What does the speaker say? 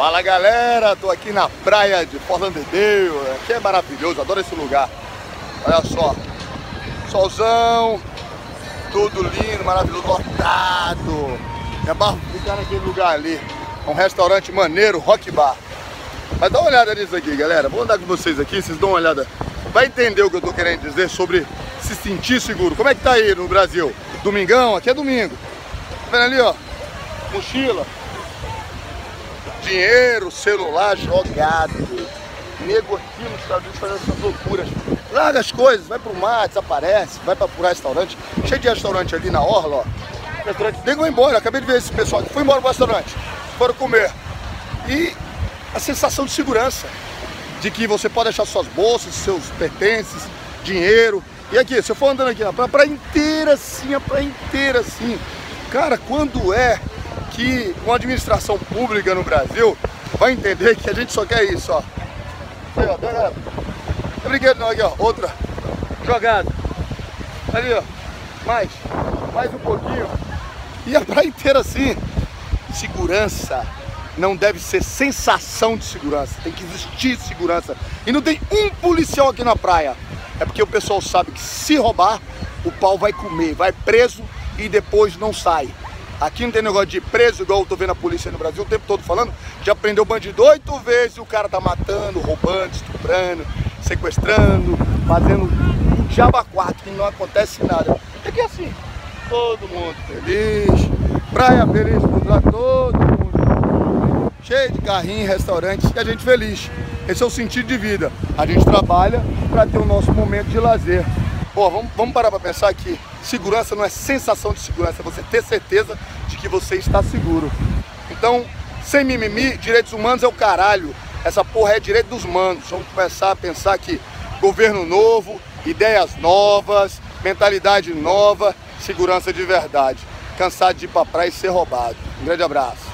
Fala galera, tô aqui na praia de Fort Lauderdale, que é maravilhoso, adoro esse lugar. Olha só, solzão, tudo lindo, maravilhoso, lotado. Minha barra ficar naquele lugar ali, um restaurante maneiro, Rock Bar. Mas dá uma olhada nisso aqui, galera, vou andar com vocês aqui, vocês dão uma olhada. Vai entender o que eu tô querendo dizer sobre se sentir seguro. Como é que tá aí no Brasil? Domingão, aqui é domingo. Tá vendo ali, ó, mochila. Dinheiro, celular jogado. Nego aqui nos Estados Unidos fazendo essas loucuras. Larga as coisas, vai pro mar, desaparece, vai pro restaurante. Cheio de restaurante ali na orla, ó. Restaurante, nego vai embora, acabei de ver esse pessoal que foi embora pro restaurante. Foram comer. E a sensação de segurança. De que você pode achar suas bolsas, seus pertences, dinheiro. E aqui, se eu for andando aqui na praia, a praia inteira assim. Cara, quando é que uma administração pública no Brasil vai entender que a gente só quer isso, ó. Aí, ó, tá brinquedo não, aqui, ó, outra jogada. Ali, ó, mais um pouquinho. E a praia inteira assim. Segurança não deve ser sensação de segurança, tem que existir segurança. E não tem um policial aqui na praia. É porque o pessoal sabe que se roubar, o pau vai comer, vai preso e depois não sai. Aqui não tem negócio de ir preso, igual eu tô vendo a polícia no Brasil o tempo todo falando. Já prendeu bandido 8 vezes e o cara tá matando, roubando, estuprando, sequestrando, fazendo um diabo 4, que não acontece nada. E aqui é assim, todo mundo feliz, praia feliz, todo mundo cheio de carrinho, restaurantes e a gente feliz. Esse é o sentido de vida. A gente trabalha para ter o nosso momento de lazer. Pô, vamos parar para pensar que segurança não é sensação de segurança, é você ter certeza de que você está seguro. Então, sem mimimi, direitos humanos é o caralho. Essa porra é direito dos manos. Vamos começar a pensar que governo novo, ideias novas, mentalidade nova, segurança de verdade. Cansado de ir pra praia e ser roubado. Um grande abraço.